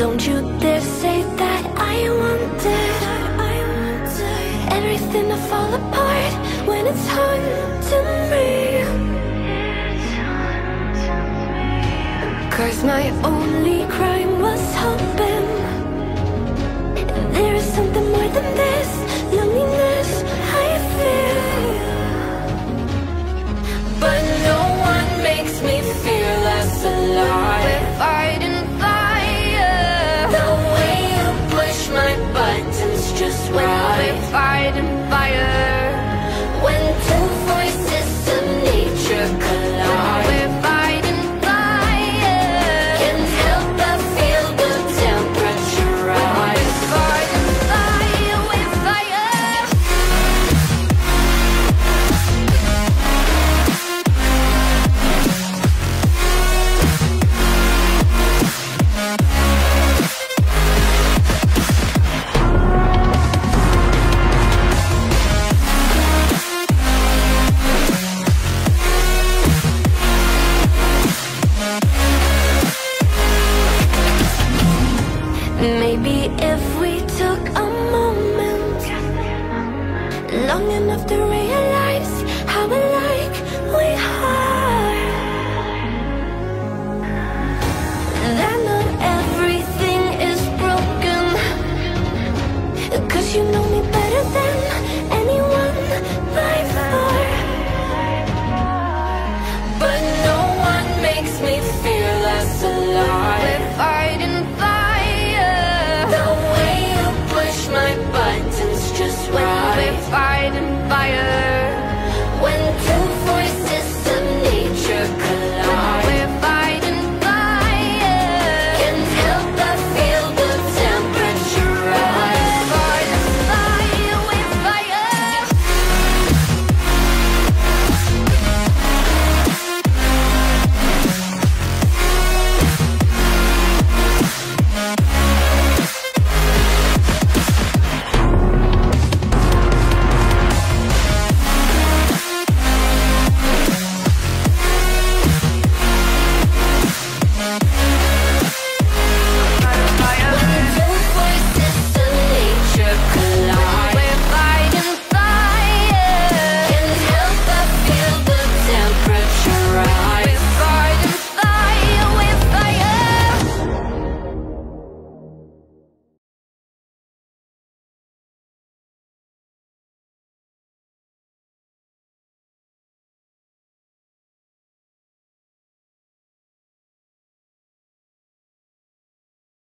Don't you dare say that I wanted everything to fall apart when it's haunting me. 'Cause my only crime was hoping there is something more than this loneliness I feel. But no one makes me feel less alive. We're fighting fire. The way you push my buttons just right. We're fighting fire. When two voices of nature collide. We're fighting fire. Can't help but feel the temperature rise. We're fighting fire. We're fire. Maybe if we took a moment long enough to